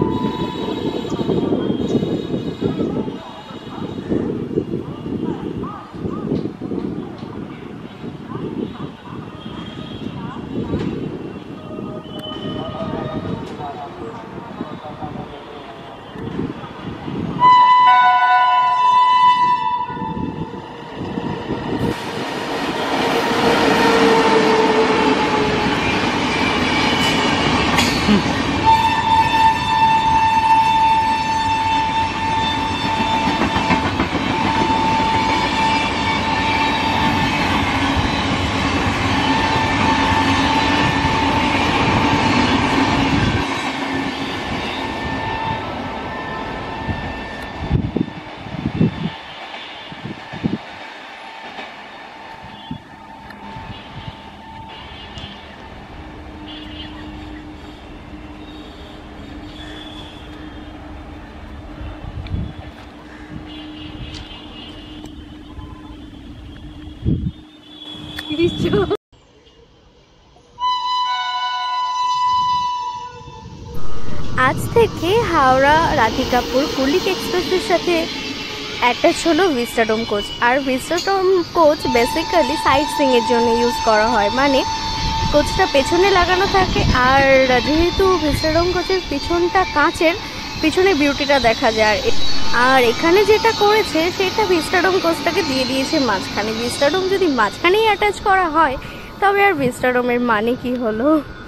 আজ থেকে হাওড়া রাধিকাপুর কুলিক এক্সপ্রেসের সাথে অ্যাটাচ হলো ভিস্টাডোম কোচ। আর vistadome coach basically sight seeing এর জন্য ইউজ করা হয়, মানে কোচটা পেছনে লাগানো থাকে। আর যেহেতু ভিস্টাডোম কোচের পিছনটা কাঁচের, পিছনে বিউটিটা দেখা যায়। আর এখানে যেটা করেছে সেটা ভিস্টাডোম কোচটাকে দিয়ে দিয়েছে মাঝখানে। ভিস্টাডোম যদি মাঝখানেই অ্যাটাচ করা হয় তবে আর ভিস্টাডোমের মানে কি হলো।